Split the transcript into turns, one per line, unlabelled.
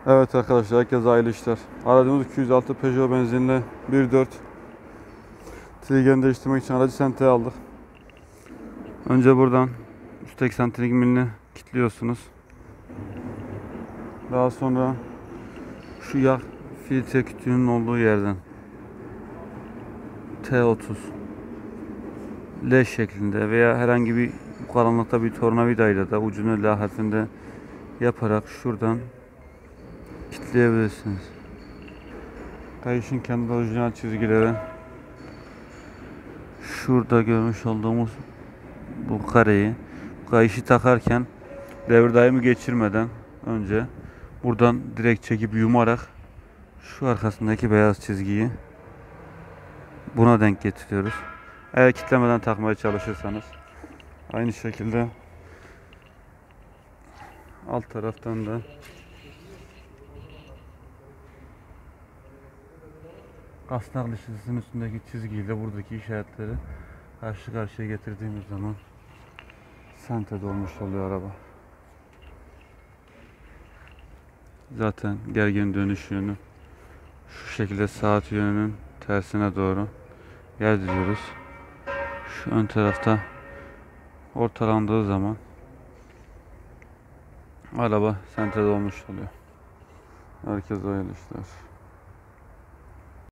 Evet arkadaşlar, herkese hayırlı işler. Aracımız 206 Peugeot benzinli 1.4. Triggerini değiştirmek için aracı senteye aldık. Önce buradan 180 milini kilitliyorsunuz. Daha sonra şu yağ filtre kütüğünün olduğu yerden T30 L şeklinde veya herhangi bir bu karanlıkta bir tornavidayla da ucunu L harfinde yaparak şuradan kilitleyebilirsiniz. Kayışın kendi orijinal çizgileri şurada görmüş olduğumuz bu kareyi, kayışı takarken devir daimi geçirmeden önce buradan direkt çekip yumarak şu arkasındaki beyaz çizgiyi buna denk getiriyoruz. Eğer kitlemeden takmaya çalışırsanız aynı şekilde alt taraftan da kasnak dişlisinin üstündeki çizgiyle buradaki işaretleri karşı karşıya getirdiğimiz zaman sentede olmuş oluyor araba. Zaten gergin dönüş yönü şu şekilde, saat yönünün tersine doğru yer diyoruz. Şu ön tarafta ortalandığı zaman araba sentede olmuş oluyor. Herkese hayırlı işler.